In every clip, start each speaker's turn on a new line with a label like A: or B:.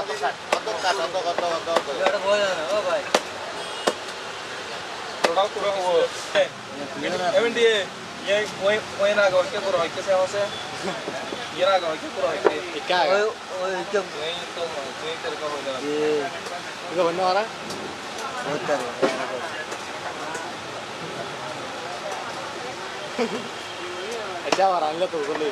A: अच्छा वरांगला तो बोले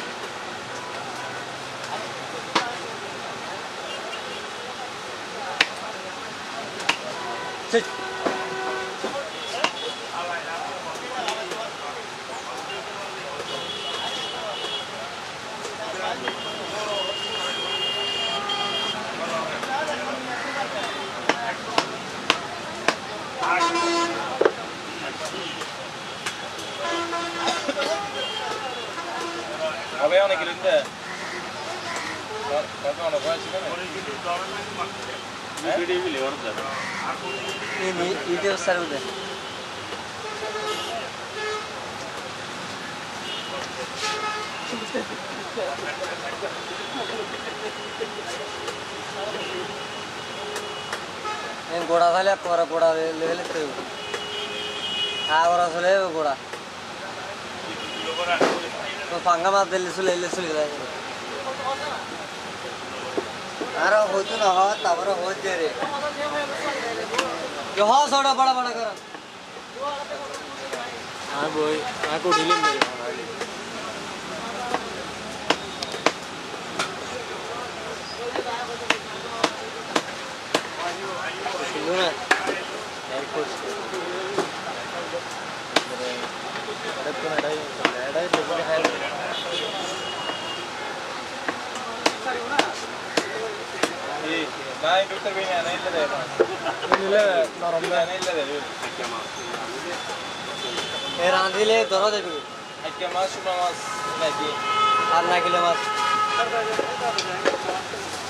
B: अबे आने के लिए क्या करना होगा इसमें वीडियो भी ले और दे
C: ini वीडियो सर उधर ini गोड़ा था ले कोरा गोड़ा ले लेते हो हाँ गोड़ा सुले गोड़ा तो पंगा मार दे ले सुले अरे हो तो ना हो तबर हो जे रे यो हां सोडा बड़ा बड़ा कर
A: हां बोय हां को ढीले में
C: सुनो ना एयरपोर्ट अरे तो लड़ाई लेकिन है
B: ना ये डॉक्टर भी नहीं ले रहे
A: नहीं नॉर्मल
B: नहीं ले रहे
C: ए रांधी ले दरो दे भी
B: क्या मास शुभ मास नहीं
C: आना किलो मास